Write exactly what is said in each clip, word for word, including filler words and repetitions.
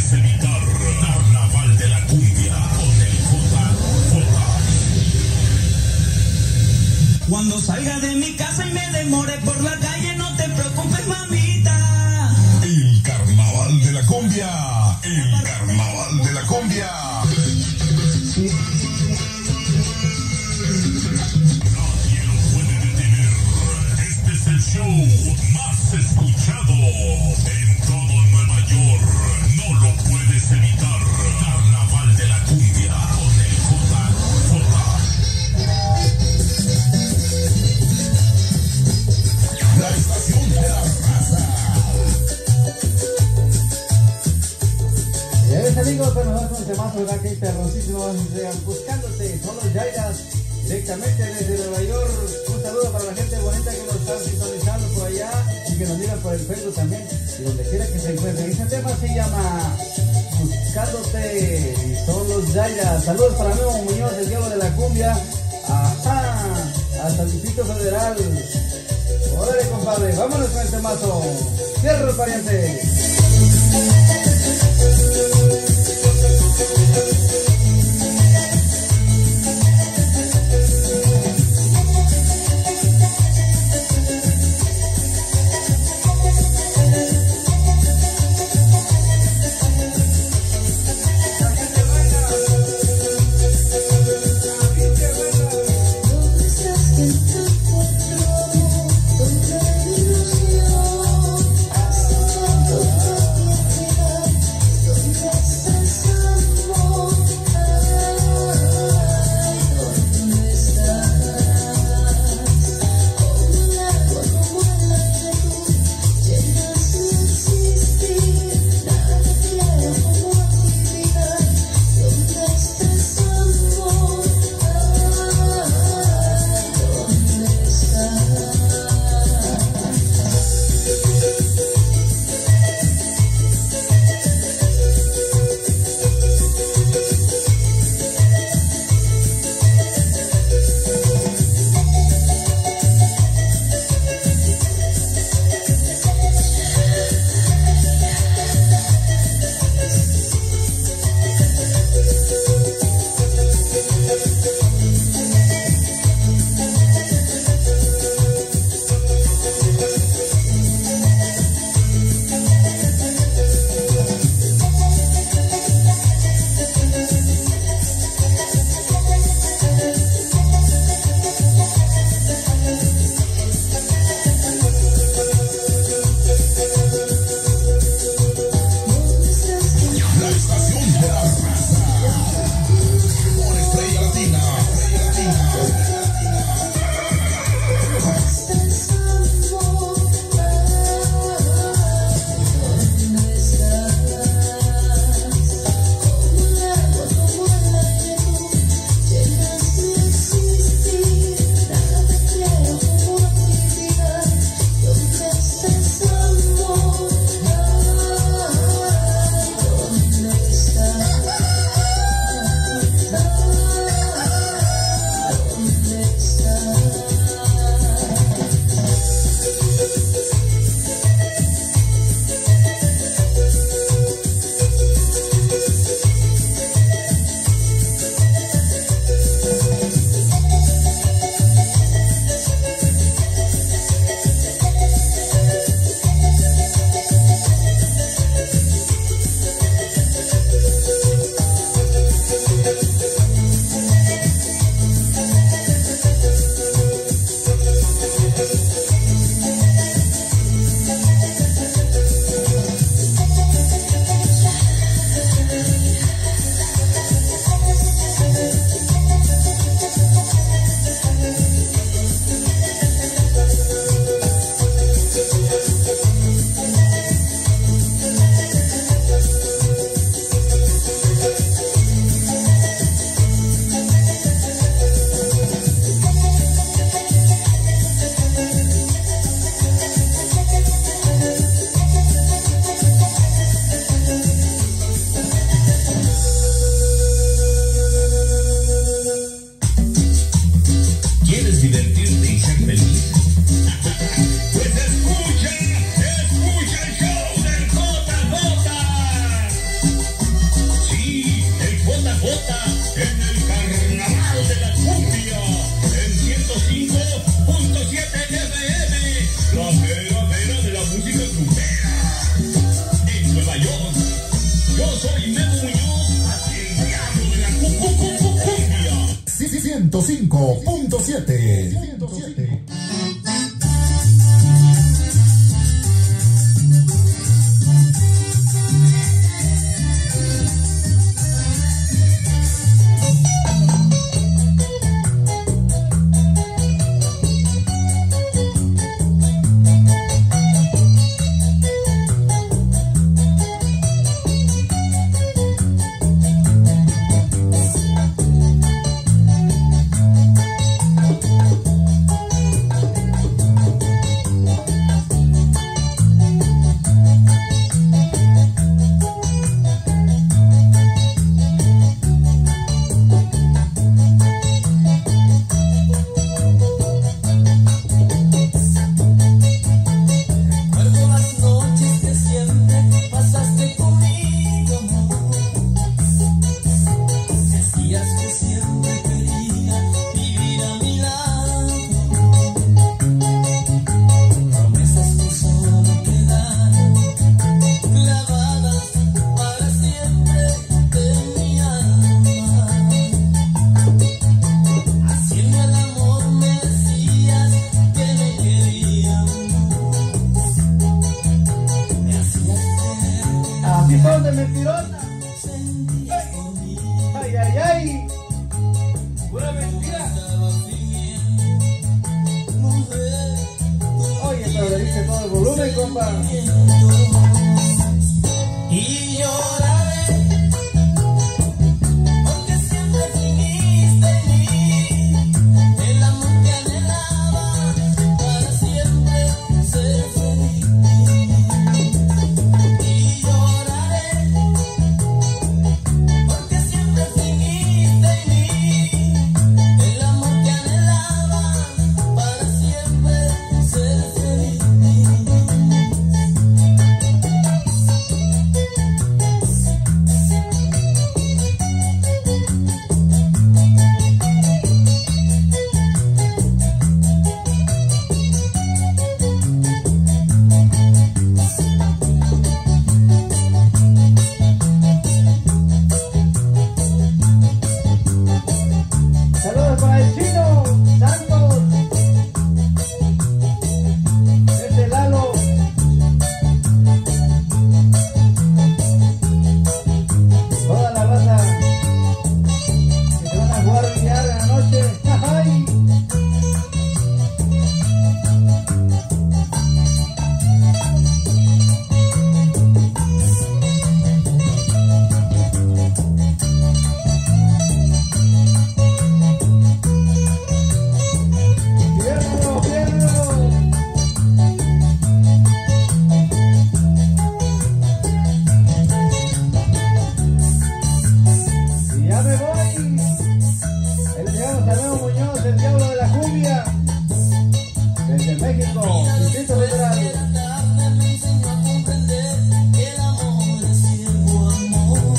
puedes evitar. Carnaval de la Cumbia con el J J. Cuando salga de mi casa y me demore por la calle, no te preocupes, mamita. El Carnaval de la Cumbia. El Carnaval de la Cumbia. Nadie lo puede detener. Este es el show más escuchado en todo Nueva York. No lo puedes evitar. Carnaval de la Cumbia con el J J. La estación de la raza. Ya ves, amigos, bueno, vamos con el temazo, ¿verdad? Que perroncísimo, buscándote, son los Yairas, directamente desde Nueva York. Un saludo para la gente bonita que nos está sintonizando por allá y que nos mira por el Facebook también, y donde quiera que se encuentren. Este tema se llama Buscándote, y son los Yairas. Saludos para Memo Muñoz, el Diego de la Cumbia, ajá, hasta el Distrito Federal. Órale, compadre, vámonos con el temazo. Cierra el pariente. Donde hay ilusión, hace tanto soy Memo Muñoz, el diablo de la cumbia. ciento cinco punto siete. De mentirona. Ay, ay, ay. Pura mentira. Oye, pero le dice todo el volumen, compa. Y lloraré porque siempre fingiste en mí el amor que anhelaba para siempre ser feliz. Y lloraré porque siempre fingiste en mí el amor que anhelaba para siempre ser feliz. Saludos para el Chino Santos. Este Lalo. Toda la raza que se van a jugar billar en la noche. ¡Ay! ¡Fierro, fierro! Y ya me voy. Ahí le llegamos a Memo Muñoz, el diablo de la cumbia. Desde México, Distrito Federal. Me enseñó a comprender que el amor es ciego amor.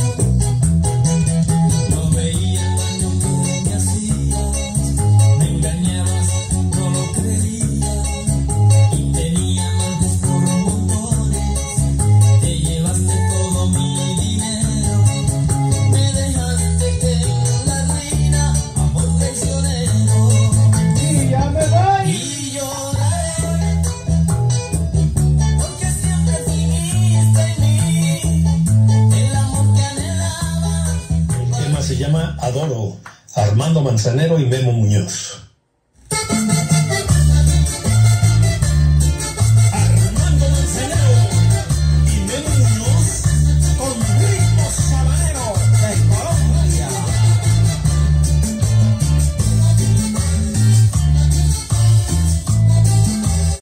No veía el daño que me hacías, me engañabas, no lo creía. Y tenía amantes por montones, te llevaste todo mi dinero. Me dejaste en la ruina, amor traicionero. Y ya me voy. Y lloraré porque siempre fingiste en mí el amor que anhelaba. El tema se llama Adoro, Armando Manzanero y Memo Muñoz.